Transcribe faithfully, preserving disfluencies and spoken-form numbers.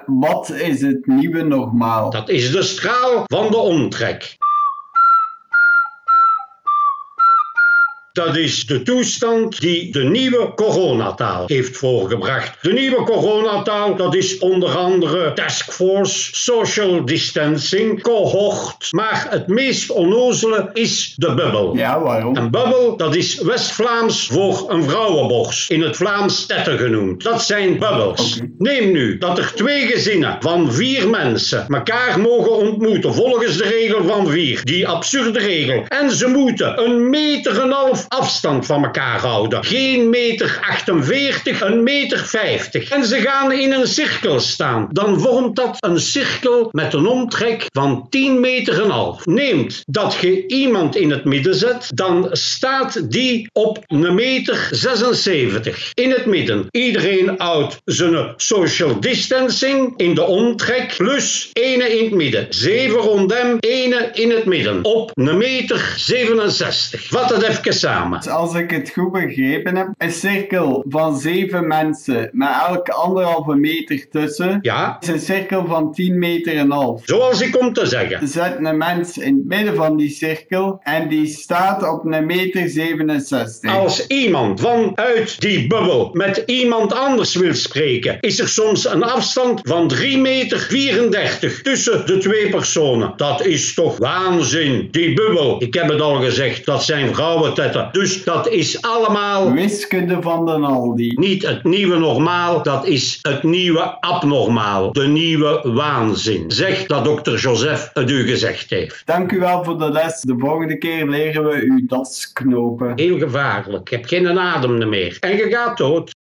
Wat is het nieuwe normaal? Dat is de straal van de omtrek. Dat is de toestand die de nieuwe coronataal heeft voorgebracht. De nieuwe coronataal, dat is onder andere taskforce, social distancing, cohort. Maar het meest onnozele is de bubbel. Ja, waarom? Een bubbel, dat is West-Vlaams voor een vrouwenborst. In het Vlaams tetten genoemd. Dat zijn bubbels. Okay. Neem nu dat er twee gezinnen van vier mensen elkaar mogen ontmoeten volgens de regel van vier. Die absurde regel. En ze moeten een meter en een half afstand van elkaar houden. Geen meter achtenveertig, een meter vijftig. En ze gaan in een cirkel staan. Dan vormt dat een cirkel met een omtrek van tien meter en een half. Neemt dat je iemand in het midden zet, dan staat die op een meter zesenzeventig. In het midden. Iedereen houdt zijn social distancing in de omtrek, plus ene in het midden. Zeven rond hem, ene in het midden. Op een meter zevenenzestig. Vat het even samen. Als ik het goed begrepen heb, een cirkel van zeven mensen met elk anderhalve meter tussen, ja, is een cirkel van tien meter en een half. Zoals ik kom te zeggen. Zet een mens in het midden van die cirkel en die staat op een meter zevenenzestig. Als iemand vanuit die bubbel met iemand anders wil spreken, is er soms een afstand van drie meter vierendertig tussen de twee personen. Dat is toch waanzin. Die bubbel, ik heb het al gezegd, dat zijn vrouwentetten. Dus dat is allemaal wiskunde van de Aldi. Niet het nieuwe normaal, dat is het nieuwe abnormaal. De nieuwe waanzin. Zeg dat dokter Joseph het u gezegd heeft. Dank u wel voor de les. De volgende keer leren we uw das knopen. Heel gevaarlijk. Ik heb geen adem meer. En je gaat dood.